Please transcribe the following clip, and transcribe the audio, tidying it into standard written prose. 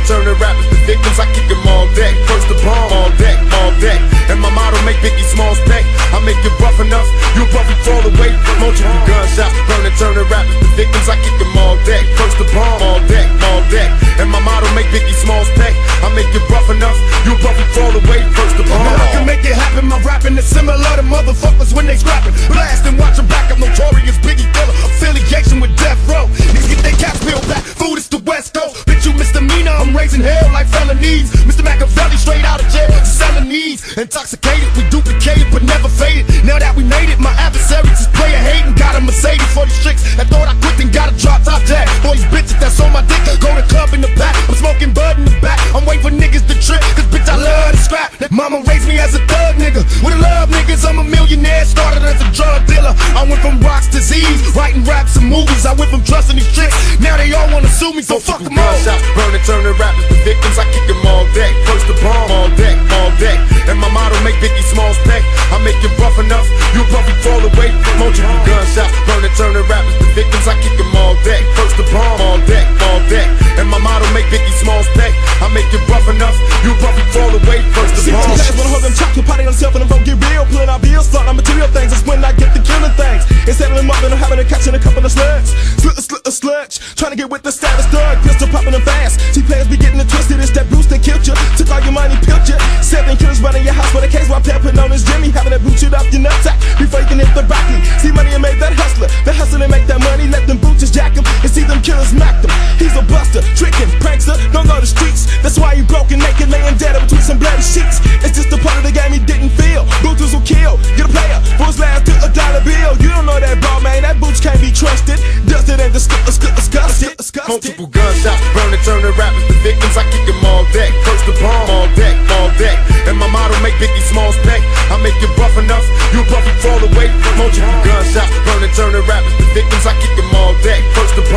turning rappers to victims. I kick them all deck. First the bomb, all deck, all deck. And my motto, make Biggie Smalls pay. I make it rough enough, you'll probably fall away. Multiple gunshots, burning, turning rappers to victims. I kick them all deck. First the bomb, all deck, all deck. And my motto, make Biggie Smalls pay. I make it rough enough, you'll probably fall away. First the bomb. Now I can make it happen. My rapping is similar to motherfuckers when they scrapping. Blast and watch them back. I'm notorious Biggie killer. Affiliation with Death Row. Niggas get their caps peeled back. Food is the West Coast. Bitch, you misdemeanor. I'm raising hell like felonies. Mr. Machiavelli straight out of jail. Selling knees. Intoxicated, we duplicated but never faded. Now that we made it, my adversaries is player hating. Got a Mercedes for these chicks that thought I quit and got a drop top jack. For these bitches that's on my dick. Go to club in the back. I'm smoking bud in the back. I'm waiting for niggas to trip. Cause bitch, I love to scrap. Mama raised me as a thug nigga. With a love niggas, I'm a millionaire. Started as a drug dealer. I went from rocks to Z's, writing raps and movies. I went from trusting these tricks. Now they all wanna sue me, so fuck them all. Gunshots, burning, turning rappers to victims. I kick them all deck. First the bomb, all deck, all deck. And my motto, make Biggie Smalls pay. I make it rough enough, you'll probably fall away. Multiple gunshots, burning, turning rappers to victims. I kick them all deck. First the bomb, all deck, all deck. And my motto, make Biggie Smalls pay. I make it rough enough, you'll probably fall away. First the bomb. Guys wanna hold them chops, party on themselves and I'm gonna get real. Pulling out bills, starting on material things. That's when I get the killing things. Instead of them up and I'm having a catch in a couple of slugs. Sludge, trying to get with the status thug. Pistol popping them fast. See players be getting it twisted. It's that Bruce that killed you. Took all your money, pilled you. 7 killers running your house with a case while putting on his Jimmy. Having that boot shoot off your nutsack before you can hit the broccoli. See money and made that hustler. The hustler and make that money. Let them boots just jack him and see them killers smack them. He's a buster, tricking, prankster. Don't go to streets. That's why you broken naked, laying dead between some bloody sheets. It's just a part of the game he didn't feel. Booters will kill. Get a player for his last to a dollar bill. You don't know that ball, man. That boots can't be trusted. Dusted and disgusted. Multiple gunshots, burning, turning rappers to victims. I kick them all deck. First the bomb, all deck, all deck. And my motto, make Biggie Smalls pay. I make it rough enough, you'll probably fall away. Multiple gunshots, burning, turning rappers to victims. I kick them all deck. First the bomb.